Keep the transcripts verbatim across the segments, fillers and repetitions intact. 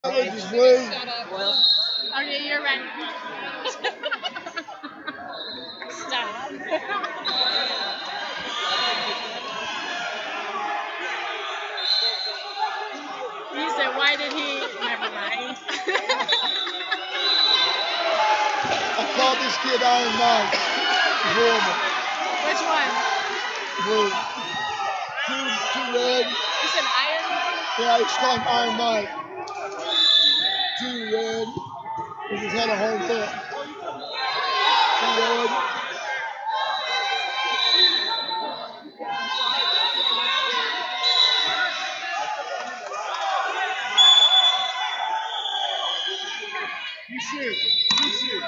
College is blue. Okay, you're ready. Stop. He said, why did he? Never mind. I called this kid Iron Mike. He's horrible. Which one? Blue. Two, two red. You said iron? Yeah, I just call him Iron Mike. Two red. He just had a hard foot. Two red. You shoot. You shoot.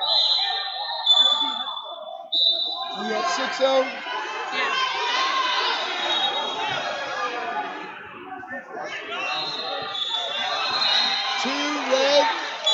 You got six oh? Yeah. Two red.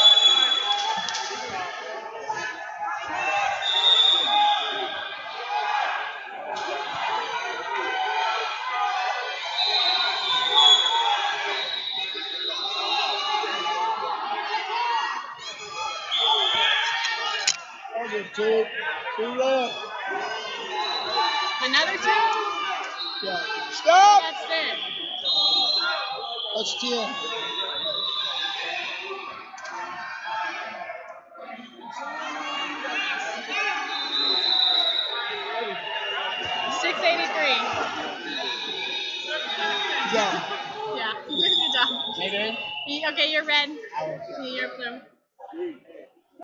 I'll give two. Two red. Another two? Yeah. Stop! That's it. That's ten. six eighty-three. Yeah. Yeah, good job. Maybe. You- Okay, you're red. You're blue.